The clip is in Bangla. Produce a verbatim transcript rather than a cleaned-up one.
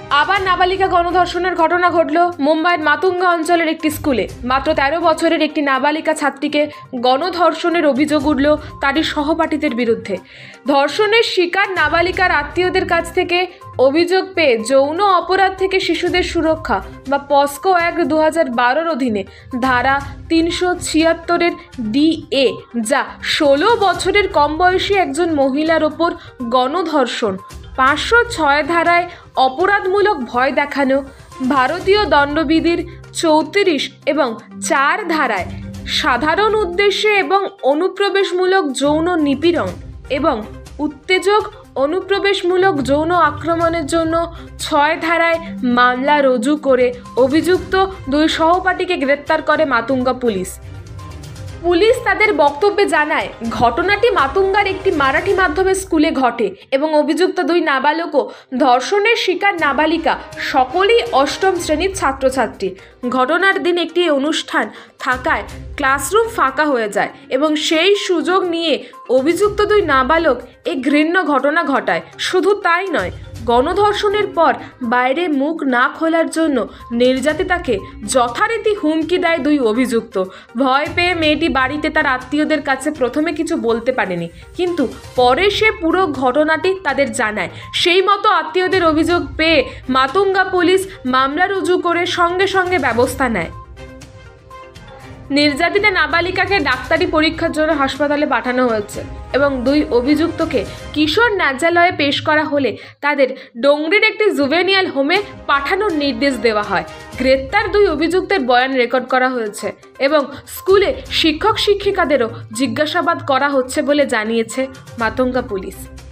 আবার নাবালিকা গণধর্ষণের ঘটনা ঘটল মুম্বাইয়ের মাতুঙ্গা অঞ্চলের একটি স্কুলে। মাত্র তেরো বছরের একটি নাবালিকা ছাত্রীকে গণধর্ষণের অভিযোগ উঠল তারই সহপাঠীদের বিরুদ্ধে। ধর্ষণের শিকার নাবালিকার আত্মীয়দের কাছ থেকে অভিযোগ পেয়ে যৌন অপরাধ থেকে শিশুদের সুরক্ষা বা পস্কো অ্যাক্ট দু হাজার বারোর অধীনে ধারা তিনশো ছিয়াত্তরের ডি এ, যা ষোলো বছরের কম বয়সী একজন মহিলার ওপর গণধর্ষণ, পাঁচশো ছয় ধারায় অপরাধমূলক ভয় দেখানো, ভারতীয় দণ্ডবিধির চৌত্রিশ এবং চার ধারায় সাধারণ উদ্দেশ্যে এবং অনুপ্রবেশমূলক যৌন নিপীড়ন এবং উত্তেজক অনুপ্রবেশমূলক যৌন আক্রমণের জন্য ছয় ধারায় মামলা রুজু করে অভিযুক্ত দুই সহপাঠীকে গ্রেপ্তার করে মাতুঙ্গা পুলিশ। পুলিশ তাদের বক্তব্যে জানায়, ঘটনাটি মাতুঙ্গার একটি মারাঠি মাধ্যমের স্কুলে ঘটে এবং অভিযুক্ত দুই নাবালক ও ধর্ষণের শিকার নাবালিকা সকলেই অষ্টম শ্রেণীর ছাত্রছাত্রী। ঘটনার দিন একটি অনুষ্ঠান থাকায় ক্লাসরুম ফাঁকা হয়ে যায় এবং সেই সুযোগ নিয়ে অভিযুক্ত দুই নাবালক এই ঘৃণ্য ঘটনা ঘটায়। শুধু তাই নয়, গণধর্ষণের পর বাইরে মুখ না খোলার জন্য নির্যাতিতাকে যথারীতি হুমকি দেয় দুই অভিযুক্ত। ভয় পেয়ে মেয়েটি বাড়িতে তার আত্মীয়দের কাছে প্রথমে কিছু বলতে পারেনি, কিন্তু পরে সে পুরো ঘটনাটি তাদের জানায়। সেই মতো আত্মীয়দের অভিযোগ পেয়ে মাতুঙ্গা পুলিশ মামলা রুজু করে সঙ্গে সঙ্গে ব্যবস্থা নেয়। নির্যাতিতা নাবালিকাকে ডাক্তারি পরীক্ষার জন্য হাসপাতালে পাঠানো হয়েছে এবং দুই অভিযুক্তকে কিশোর ন্যায়ালয়ে পেশ করা হলে তাদের ডোংরির একটি জুভেনিয়াল হোমে পাঠানোর নির্দেশ দেওয়া হয়। গ্রেপ্তার দুই অভিযুক্তের বয়ান রেকর্ড করা হয়েছে এবং স্কুলে শিক্ষক শিক্ষিকাদেরও জিজ্ঞাসাবাদ করা হচ্ছে বলে জানিয়েছে মাতুঙ্গা পুলিশ।